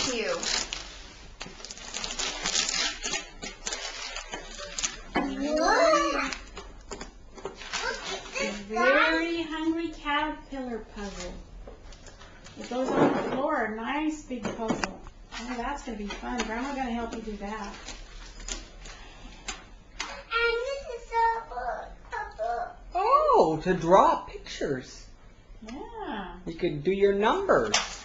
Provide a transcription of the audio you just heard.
you. Very hungry caterpillar puzzle. It goes on the floor. A nice big puzzle. Oh, that's going to be fun. Grandma's going to help you do that. Oh, to draw pictures. Yeah. You could do your numbers.